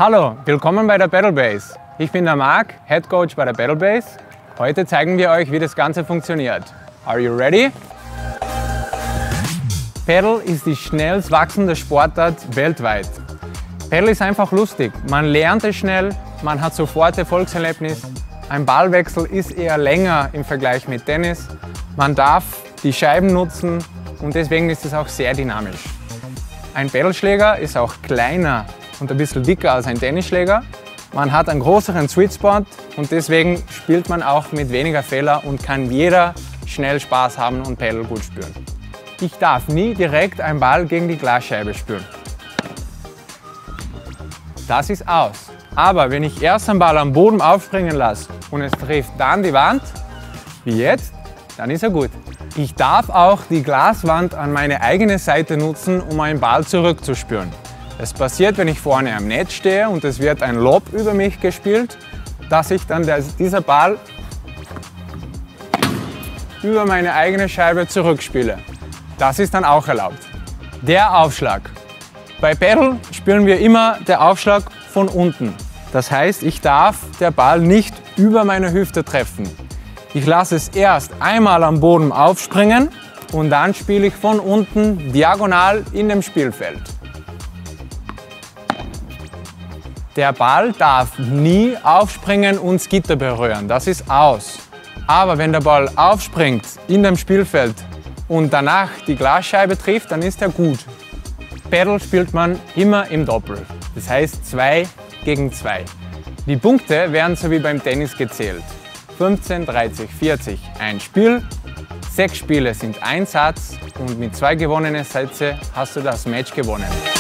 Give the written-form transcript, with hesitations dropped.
Hallo, willkommen bei der Paddle Base. Ich bin der Marc, Head Coach bei der Paddle Base. Heute zeigen wir euch, wie das Ganze funktioniert. Are you ready? Paddle ist die schnellst wachsende Sportart weltweit. Paddle ist einfach lustig. Man lernt es schnell, man hat sofort Erfolgserlebnis. Ein Ballwechsel ist eher länger im Vergleich mit Tennis. Man darf die Scheiben nutzen und deswegen ist es auch sehr dynamisch. Ein Paddleschläger ist auch kleiner und ein bisschen dicker als ein Tennisschläger. Man hat einen größeren Sweet Spot und deswegen spielt man auch mit weniger Fehler und kann jeder schnell Spaß haben und Paddle gut spüren. Ich darf nie direkt einen Ball gegen die Glasscheibe spüren. Das ist aus. Aber wenn ich erst einen Ball am Boden aufspringen lasse und es trifft dann die Wand, wie jetzt, dann ist er gut. Ich darf auch die Glaswand an meine eigene Seite nutzen, um einen Ball zurückzuspüren. Es passiert, wenn ich vorne am Netz stehe und es wird ein Lob über mich gespielt, dass ich dann dieser Ball über meine eigene Scheibe zurückspiele. Das ist dann auch erlaubt. Der Aufschlag. Bei Paddle spielen wir immer den Aufschlag von unten. Das heißt, ich darf den Ball nicht über meine Hüfte treffen. Ich lasse es erst einmal am Boden aufspringen und dann spiele ich von unten diagonal in dem Spielfeld. Der Ball darf nie aufspringen und das Gitter berühren, das ist aus. Aber wenn der Ball aufspringt in dem Spielfeld und danach die Glasscheibe trifft, dann ist er gut. Paddle spielt man immer im Doppel, das heißt 2 gegen 2. Die Punkte werden so wie beim Tennis gezählt. 15, 30, 40 ein Spiel, 6 Spiele sind ein Satz und mit 2 gewonnenen Sätzen hast du das Match gewonnen.